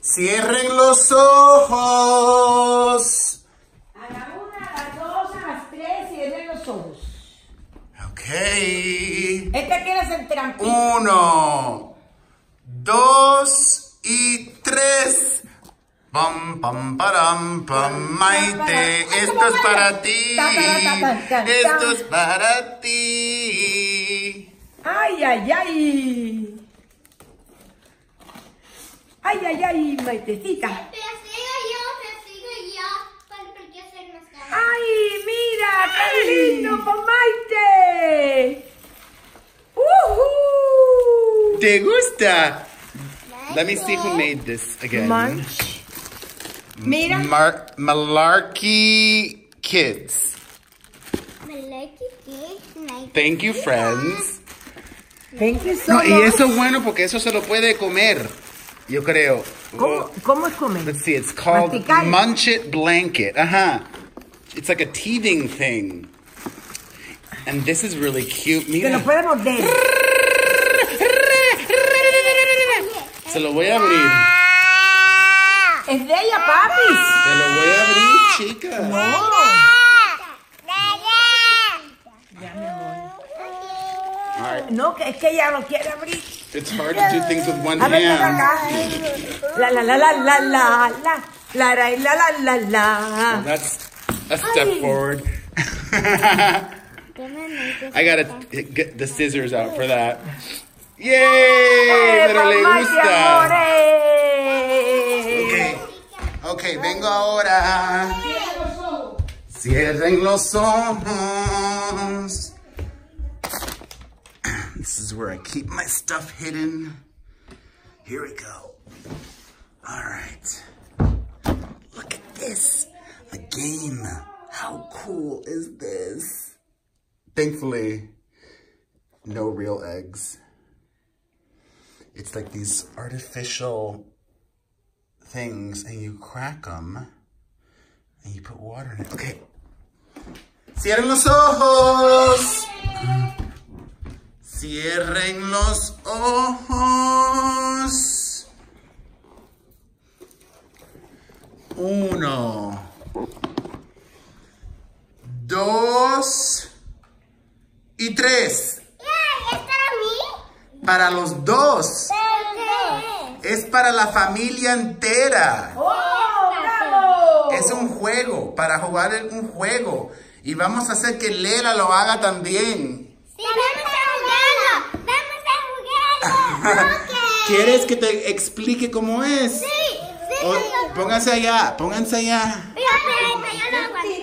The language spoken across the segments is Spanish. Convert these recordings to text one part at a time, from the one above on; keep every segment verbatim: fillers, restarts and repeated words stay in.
Cierren los ojos. A la una, a las dos, a las tres, cierren los ojos. Ok. Este quiere ser trampito. Uno, dos y tres. Pam, pam, param, pam, Maite. Esto es para ti. Esto es para ti. Ay, ay, ay. Ay, ay, ay, Maitecita. Pero sigo yo, pero sigo yo. Porque yo soy más grande. Ay, mira, qué lindo con Maite. Uh-huh. ¿Te gusta? Let me see who made this again. Munch. Mira. Mar Malarkey Kids. Thank you, friends. Thank you so No, much. y eso es bueno porque eso se lo puede comer, yo creo. ¿Cómo, ¿Cómo es comer? Let's see, it's called Masticar. Munch It Blanket. Ajá. It's like a teething thing. And this is really cute. Se Mira. lo puede morder. Se lo voy a abrir. Es de ella, papi. Se lo voy a abrir, chica. No. Ya, mi amor. All right. No, que es que ella lo quiere abrir. It's hard to do things with one A ver, ven hand. acá. La, la, la, la, la, la, la. La, la, la, la, la, la. That's a step Ay. forward. I gotta get the scissors out for that. Yay! Eh, Pero le mamá, gusta. amores. Ok, ok, vengo ahora. Cierren los ojos. This is where I keep my stuff hidden. Here we go. All right. Look at this. A game. How cool is this? Thankfully, no real eggs. It's like these artificial things, and you crack them, and you put water in it. Okay. Cierren los ojos. Cierren los ojos. Uno. Dos. Y tres. ¿Es para mí? Para los dos. ¿Pero qué es? Es para la familia entera. ¡Oh, bravo! Es un juego, para jugar un juego. Y vamos a hacer que Lela lo haga también. Sí, vamos a jugarlo. Vamos a jugarlo. Ok. ¿Quieres que te explique cómo es? Sí, sí. O- yo- pónganse allá, pónganse allá. Pero, pero, pero yo lo aguanto.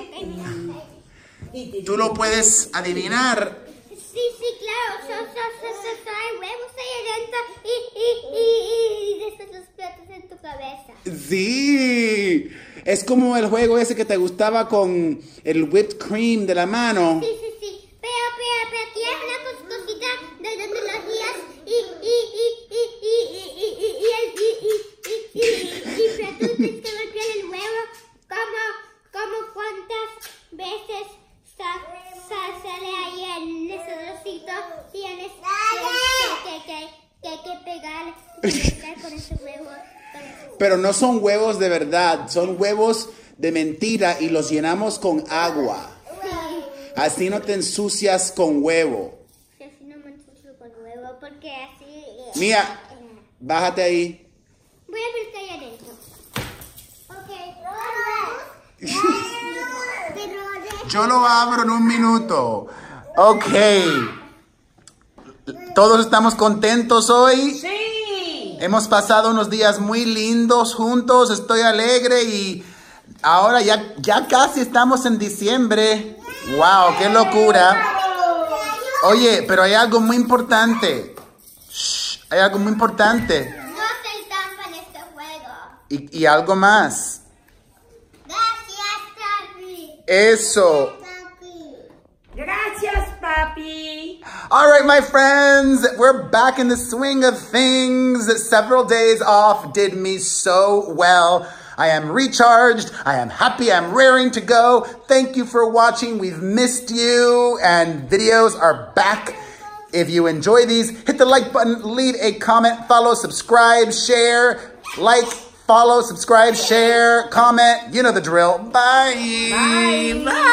Tú lo puedes adivinar. Sí, sí, claro. So, so, so, so, so, hay huevos ahí adentro y, y, y, y después los platos en tu cabeza. Sí. Es como el juego ese que te gustaba con el whipped cream de la mano. Sí, sí, sí. Pero, pero, pero aquí hay una cos- cosita de, de, de las guías y, y, y, y, y, y, y, y, y, y, y, y, y, y, pero tú tienes que golpear el huevo como, como cuántas veces sa- sa- sale ahí en ese trocito. Tienes que, que, que, que, que pegar y estar con ese huevo. Con ese- Pero no son huevos de verdad, son huevos de mentira y los llenamos con agua. Sí. Así no te ensucias con huevo. Si así no me ensucio con huevo, porque así... Mía, bájate ahí. Voy a ver qué hay adentro. Ok. Yo lo abro en un minuto. Ok. ¿Todos estamos contentos hoy? Sí. Hemos pasado unos días muy lindos juntos. Estoy alegre y ahora ya, ya casi estamos en diciembre. ¡Wow! ¡Qué locura! Oye, pero hay algo muy importante. Shh, hay algo muy importante. No se tampa en este juego. Y, y algo más. Gracias, papi. Eso. Papi. Gracias, papi. All right, my friends, we're back in the swing of things. Several days off did me so well. I am recharged. I am happy. I'm raring to go. Thank you for watching. We've missed you, and videos are back. If you enjoy these, hit the like button, leave a comment, follow, subscribe, share, like. follow, subscribe, share, comment. You know the drill. Bye. Bye. Bye.